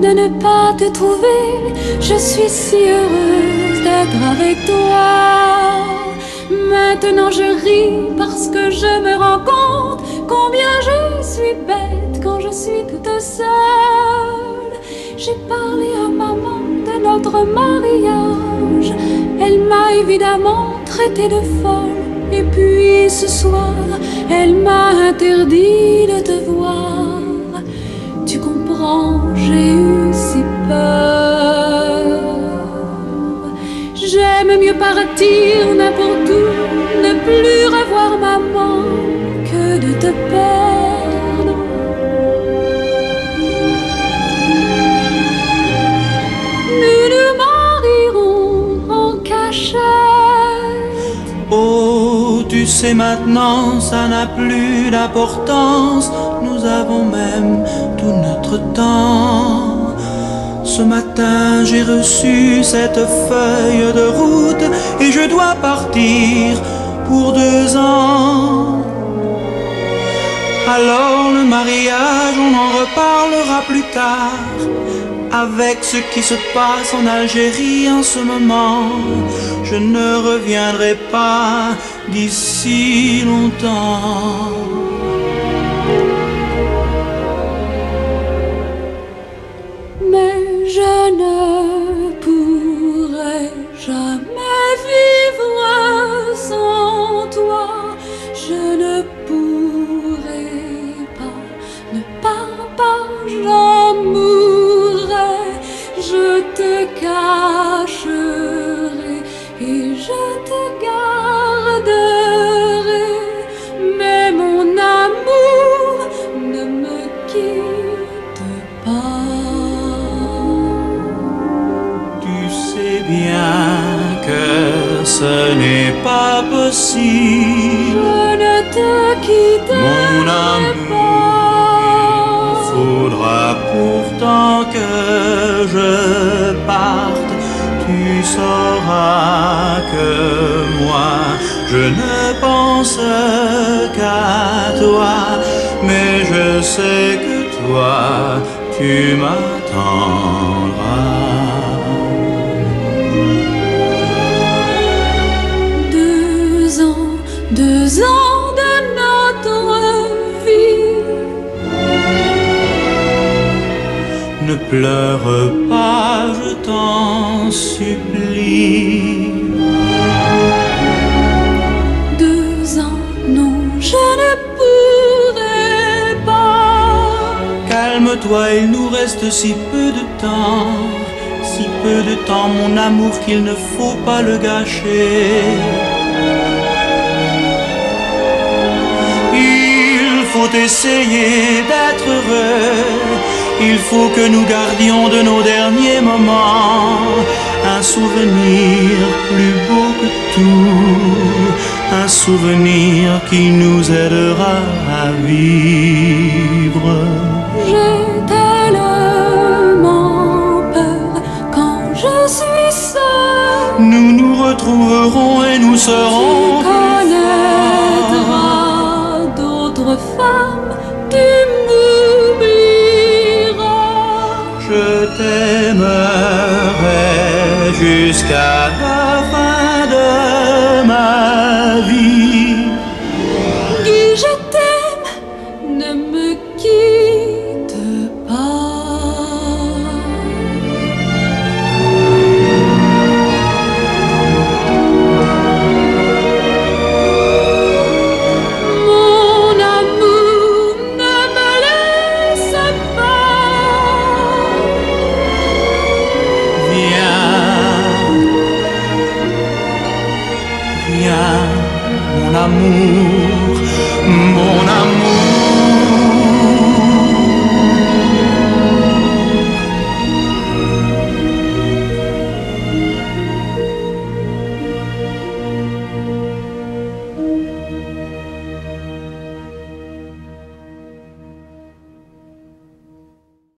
de ne pas te trouver. Je suis si heureuse d'être avec toi. Maintenant je ris parce que je me rends compte combien je suis bête quand je suis toute seule. J'ai parlé à maman de notre mariage. Elle m'a évidemment traitée de folle. Et puis ce soir, elle m'a interdit de te voir. Tu comprends, j'ai eu si peur. J'aime mieux partir n'importe où, ne plus revoir maman que de te perdre. Nous nous marierons en cachette. Oh, tu sais maintenant, ça n'a plus d'importance. Nous avons même tout notre temps. Ce matin, j'ai reçu cette feuille de route et je dois partir pour 2 ans. Alors le mariage, on en reparlera plus tard. Avec ce qui se passe en Algérie en ce moment, je ne reviendrai pas d'ici longtemps. Mais je ne pourrai jamais vivre sans toi. Je ne pourrai pas, ne pars pas, j'en mourrai. Je te cacherai et je te garderai. Mais mon amour, ne me quitte pas. Tu sais bien que ce n'est pas possible. Je ne te quitterai Mon amour, il faudra pourtant que je parte. Tu sauras que moi, je ne pense qu'à toi. Mais je sais que toi, tu m'attendras. 2 ans de notre vie. Ne pleure pas, je t'en supplie. 2 ans, non, je ne pourrai pas. Calme-toi, il nous reste si peu de temps. Si peu de temps, mon amour, qu'il ne faut pas le gâcher. Il faut essayer d'être heureux. Il faut que nous gardions de nos derniers moments un souvenir plus beau que tout, un souvenir qui nous aidera à vivre. J'ai tellement peur quand je suis seule. Nous nous retrouverons et nous serons Tu connaîtras d'autres femmes, tu m'oublieras. Je t'aimerai jusqu'à la fin de ma vie. Guy, je t'aime, ne me quitte pas. Mon amour, ne me laisse pas. Viens, viens, mon amour.